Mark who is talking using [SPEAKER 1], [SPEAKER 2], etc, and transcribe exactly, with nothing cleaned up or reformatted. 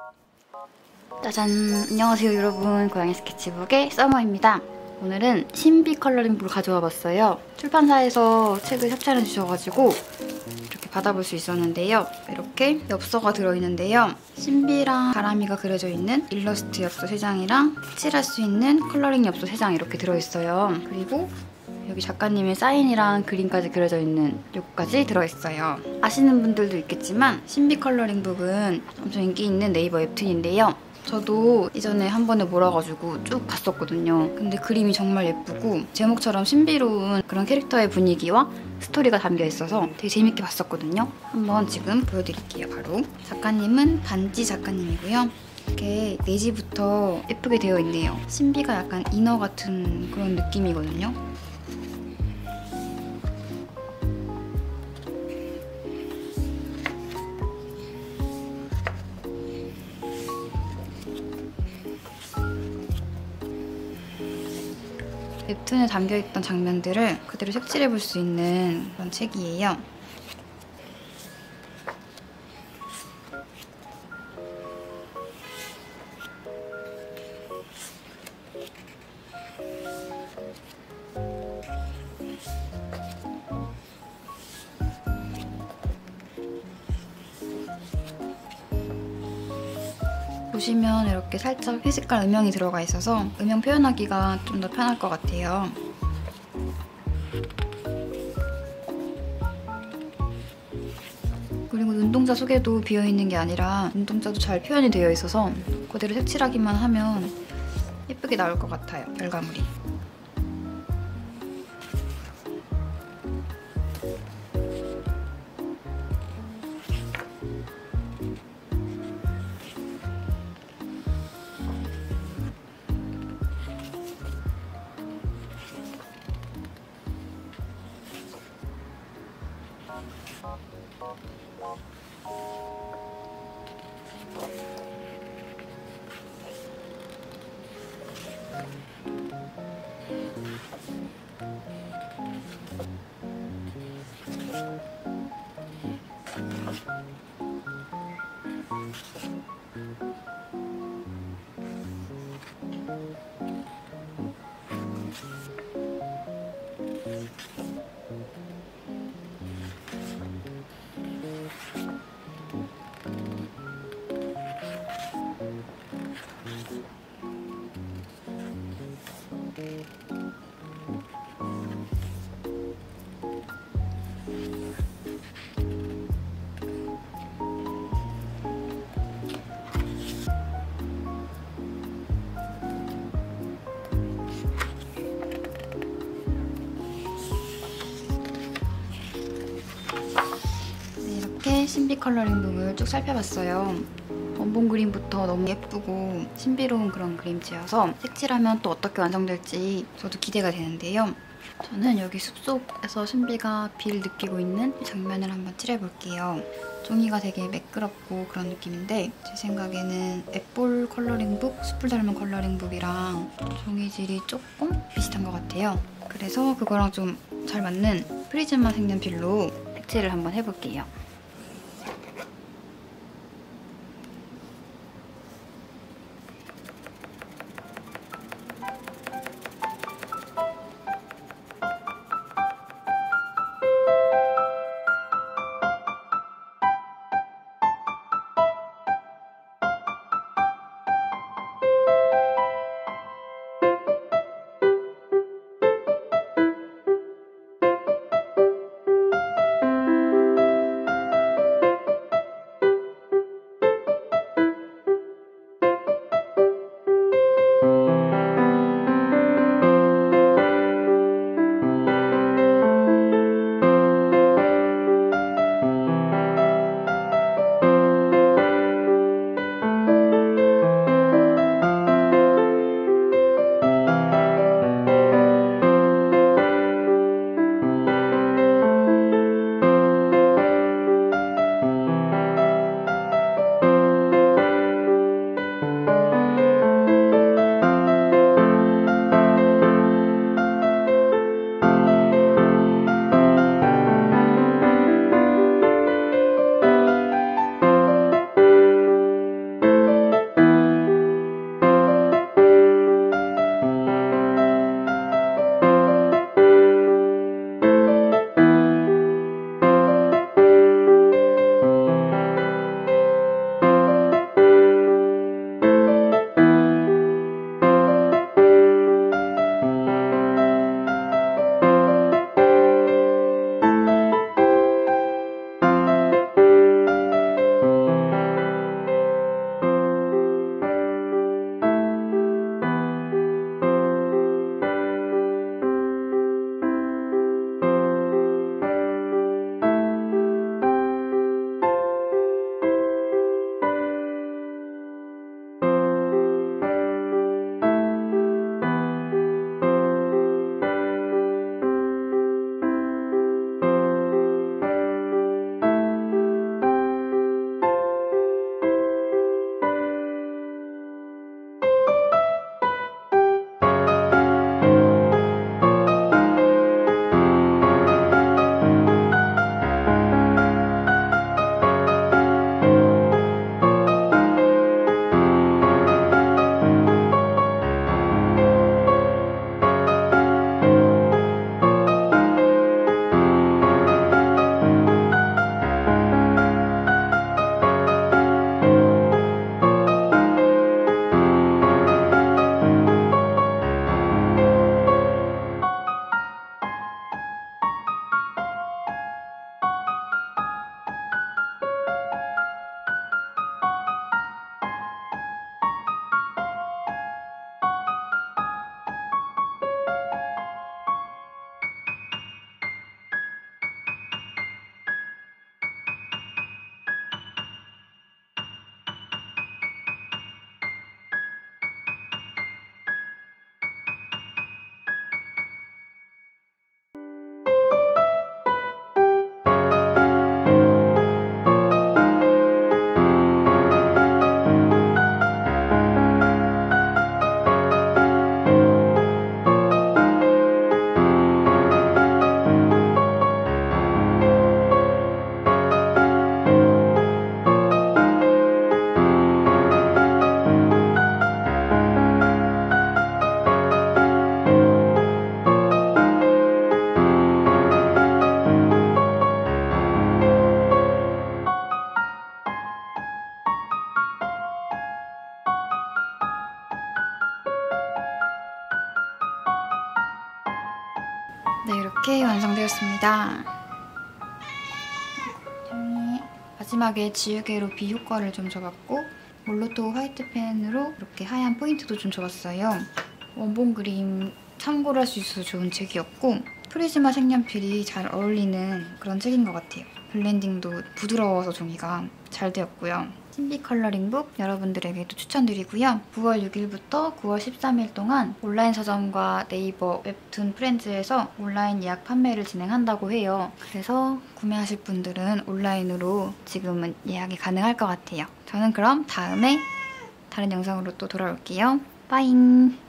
[SPEAKER 1] 짜잔! 안녕하세요 여러분, 고양이 스케치북의 써머입니다. 오늘은 신비 컬러링북을 가져와 봤어요. 출판사에서 책을 협찬해 주셔가지고 이렇게 받아볼 수 있었는데요. 이렇게 엽서가 들어있는데요. 신비랑 가람이가 그려져 있는 일러스트 엽서 세 장이랑 칠할 수 있는 컬러링 엽서 세 장 이렇게 들어있어요. 그리고 여기 작가님의 사인이랑 그림까지 그려져 있는 요거까지 들어있어요. 아시는 분들도 있겠지만 신비 컬러링북은 엄청 인기 있는 네이버 웹툰인데요. 저도 이전에 한 번에 몰아가지고 쭉 봤었거든요. 근데 그림이 정말 예쁘고 제목처럼 신비로운 그런 캐릭터의 분위기와 스토리가 담겨 있어서 되게 재밌게 봤었거든요. 한번 지금 보여드릴게요. 바로 작가님은 반지 작가님이고요. 이렇게 내지부터 예쁘게 되어 있네요. 신비가 약간 이너 같은 그런 느낌이거든요. 웹툰에 담겨있던 장면들을 그대로 색칠해볼 수 있는 그런 책이에요. 보시면 이렇게 살짝 회색깔 음영이 들어가 있어서 음영 표현하기가 좀 더 편할 것 같아요. 그리고 눈동자 속에도 비어있는 게 아니라 눈동자도 잘 표현이 되어 있어서 그대로 색칠하기만 하면 예쁘게 나올 것 같아요, 결과물이. 이렇게 신비 컬러링북을 쭉 살펴봤어요. 원본 그림부터 너무 예쁘고 신비로운 그런 그림체여서 색칠하면 또 어떻게 완성될지 저도 기대가 되는데요. 저는 여기 숲속에서 신비가 비를 느끼고 있는 장면을 한번 칠해볼게요. 종이가 되게 매끄럽고 그런 느낌인데 제 생각에는 앱볼 컬러링북, 숲을 닮은 컬러링북이랑 종이질이 조금 비슷한 것 같아요. 그래서 그거랑 좀 잘 맞는 프리즘마 색연필로 색칠을 한번 해볼게요. 네, 이렇게 완성되었습니다. 마지막에 지우개로 비 효과를 좀 줘봤고 몰로토 화이트 펜으로 이렇게 하얀 포인트도 좀 줘봤어요. 원본 그림 참고를 할 수 있어서 좋은 책이었고 프리즈마 색연필이 잘 어울리는 그런 책인 것 같아요. 블렌딩도 부드러워서 종이가 잘 되었고요. 신비 컬러링북 여러분들에게도 추천드리고요. 구월 육일부터 구월 십삼일 동안 온라인 서점과 네이버 웹툰 프렌즈에서 온라인 예약 판매를 진행한다고 해요. 그래서 구매하실 분들은 온라인으로 지금은 예약이 가능할 것 같아요. 저는 그럼 다음에 다른 영상으로 또 돌아올게요. 빠잉!